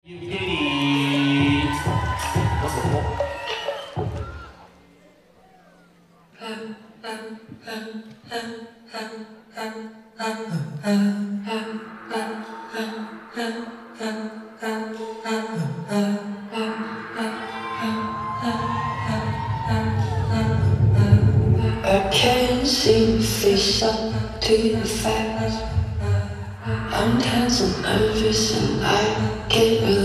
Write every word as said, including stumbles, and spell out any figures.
евгений I can't seem to face up to the fact I'm tense and nervous and I get really